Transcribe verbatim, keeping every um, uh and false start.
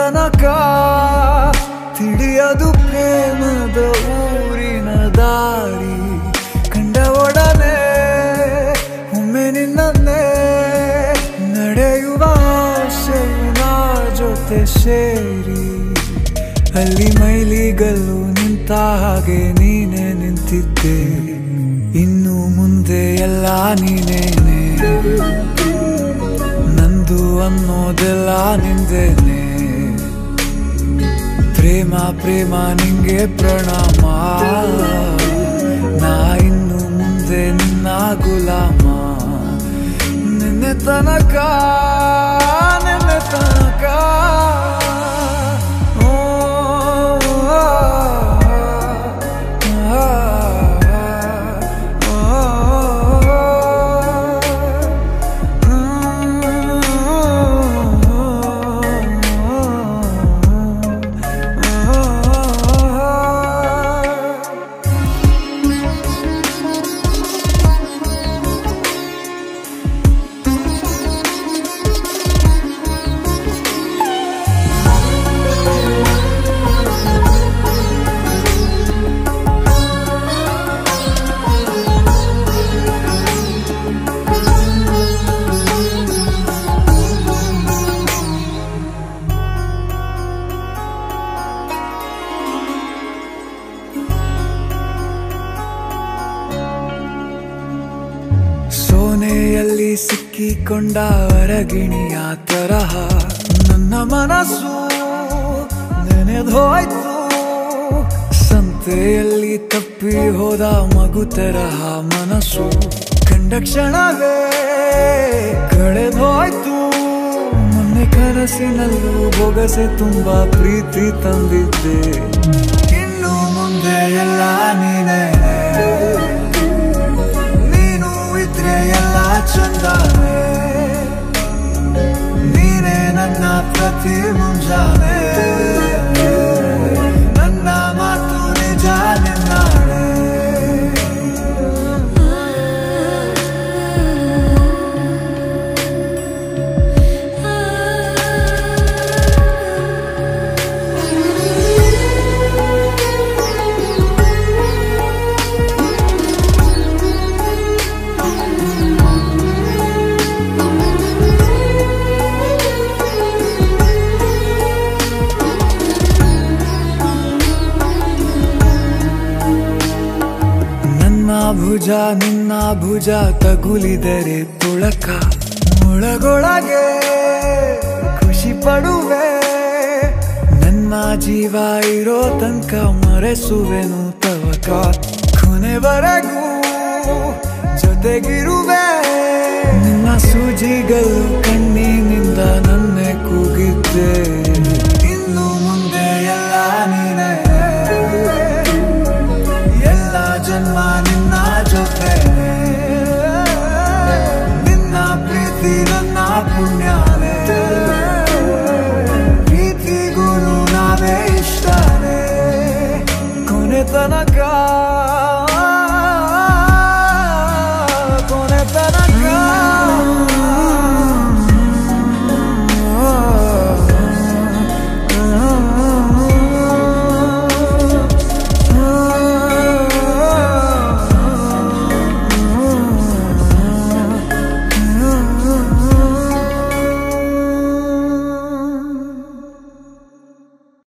ತನಕ ತಿಳಿಯದು ಪ್ರೇಮದ ಊರಿನ ದಾರಿ. ಕಂಡ ಒಡನೆ ಒಮ್ಮೆ ನಿನ್ನೇ ನಡೆಯುವ ಆಸೆಯು ನಾ ಜೊತೆ ಸೇರಿ. ಅಲ್ಲಿ ಮೈಲಿಗಲ್ಲು ನಿಂತ ಹಾಗೆ ನೀನೆ ನಿಂತಿದ್ದೆ, ಇನ್ನು ಮುಂದೆ ಎಲ್ಲ ನೀನೇನೆ, ನಂದು ಅನ್ನೋದೆಲ್ಲ ನಿಂದೇನೆ. ಪ್ರೇಮ ಪ್ರೇಮ ನಿಂಗೆ ಪ್ರಣಾಮ, ನಾ ಇನ್ನು ಮುಂದೆ ನಿನ್ನ ಗುಲಾಮ. ನಿನ್ನೆ ತನಕ ನಿನ್ನೆ ತನಕ ಸೋನೆಯಲ್ಲಿ ಸಿಕ್ಕಿಕೊಂಡ ಹೊರಗಿಣಿಯ ತರಹ ನನ್ನ ಮನಸ್ಸು ನೆನೆದೋಯ್ತು. ಸಂತೆಯಲ್ಲಿ ತಪ್ಪಿ ಹೋದ ಮಗು ತರಹ ಮನಸ್ಸು ಕಂಡ ಕ್ಷಣವೇ ಕಳೆದೋಯ್ತು. ಮೊನ್ನೆ ಕನಸಿನಲ್ಲೂ ಬೊಗಸೆ ತುಂಬಾ ಪ್ರೀತಿ ತಂದಿದ್ದೆ, ಇನ್ನು ಮುಂದೆ ಎಲ್ಲ ನೀನೇ, ಎಲ್ಲ ಚಂದಾನೆ, ನೀನೇ ನನ್ನ ಪ್ರತಿ ಮುಂಜಾನೆ, ನನ್ನ ಮಾತು ನಿಜ ನಿನ್ನಾಡೆ. ಭುಜ ನಿನ್ನ ಭುಜ ತಗುಲಿದರೆ ತುಳಕ, ಒಳಗೊಳಗೆ ಖುಷಿ ಪಡುವೆ. ನನ್ನ ಜೀವ ಇರೋ ತನಕ ಮರೆಸುವೆನು ತವಕ, ಕೊನೆವರೆಗೂ ಜೊತೆಗಿರುವೆ. ನಿನ್ನ ಸೂಜಿಗಳು ಕಣ್ಣಿನಿಂದ ನನ್ನೆ ಕೂಗಿದ್ದೆ.